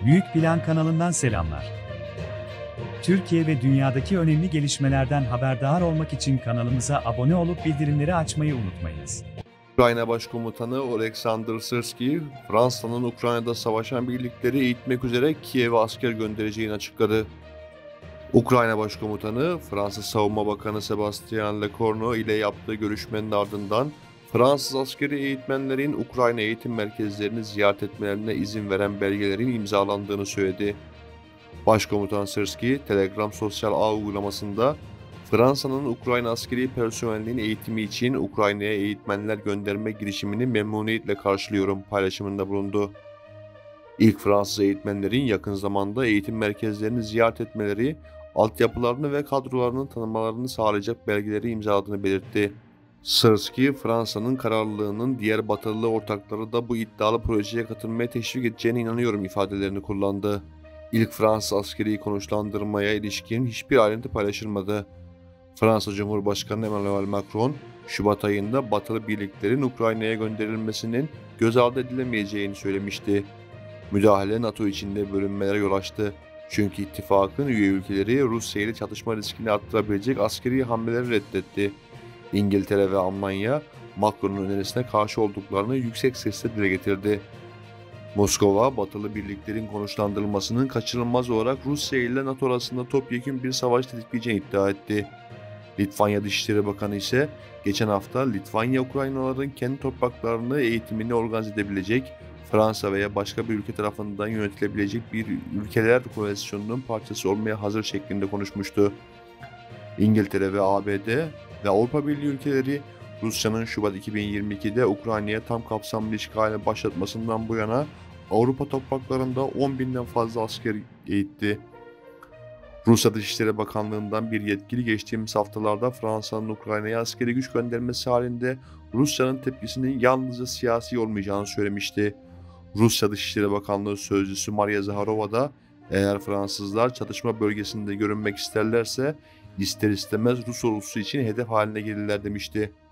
Büyük Plan kanalından selamlar. Türkiye ve dünyadaki önemli gelişmelerden haberdar olmak için kanalımıza abone olup bildirimleri açmayı unutmayınız. Ukrayna Başkomutanı Oleksandr Sırský, Fransa'nın Ukrayna'da savaşan birlikleri eğitmek üzere Kiev'e asker göndereceğini açıkladı. Ukrayna Başkomutanı, Fransa Savunma Bakanı Sébastien Lecornu ile yaptığı görüşmenin ardından Fransız askeri eğitmenlerin Ukrayna eğitim merkezlerini ziyaret etmelerine izin veren belgelerin imzalandığını söyledi. Başkomutan Sırský, Telegram sosyal ağ uygulamasında Fransa'nın Ukrayna askeri personelinin eğitimi için Ukrayna'ya eğitmenler gönderme girişimini memnuniyetle karşılıyorum paylaşımında bulundu. İlk Fransız eğitmenlerin yakın zamanda eğitim merkezlerini ziyaret etmeleri, altyapılarını ve kadrolarını tanımalarını sağlayacak belgeleri imzaladığını belirtti. Sırský, Fransa'nın kararlılığının diğer batılı ortakları da bu iddialı projeye katılmaya teşvik edeceğine inanıyorum ifadelerini kullandı. İlk Fransız askeri konuşlandırmaya ilişkin hiçbir ayrıntı paylaşılmadı. Fransa Cumhurbaşkanı Emmanuel Macron, Şubat ayında batılı birliklerin Ukrayna'ya gönderilmesinin göz ardı edilemeyeceğini söylemişti. Müdahale NATO içinde bölünmelere yol açtı. Çünkü ittifakın üye ülkeleri Rusya ile çatışma riskini arttırabilecek askeri hamleleri reddetti. İngiltere ve Almanya, Macron'un önerisine karşı olduklarını yüksek sesle dile getirdi. Moskova, batılı birliklerin konuşlandırılmasının kaçınılmaz olarak Rusya ile NATO arasında topyekün bir savaş tetikleyeceğini iddia etti. Litvanya Dışişleri Bakanı ise geçen hafta Litvanya Ukraynalıların kendi topraklarını eğitimini organize edebilecek, Fransa veya başka bir ülke tarafından yönetilebilecek bir ülkeler koalisyonunun parçası olmaya hazır şeklinde konuşmuştu. İngiltere ve ABD ve Avrupa Birliği ülkeleri Rusya'nın Şubat 2022'de Ukrayna'ya tam kapsamlı işgale başlatmasından bu yana Avrupa topraklarında 10.000'den fazla asker eğitti. Rusya Dışişleri Bakanlığı'ndan bir yetkili geçtiğimiz haftalarda Fransa'nın Ukrayna'ya askeri güç göndermesi halinde Rusya'nın tepkisinin yalnızca siyasi olmayacağını söylemişti. Rusya Dışişleri Bakanlığı Sözcüsü Maria Zaharova da eğer Fransızlar çatışma bölgesinde görünmek isterlerse ister istemez Rus ordusu için hedef haline gelirler demişti.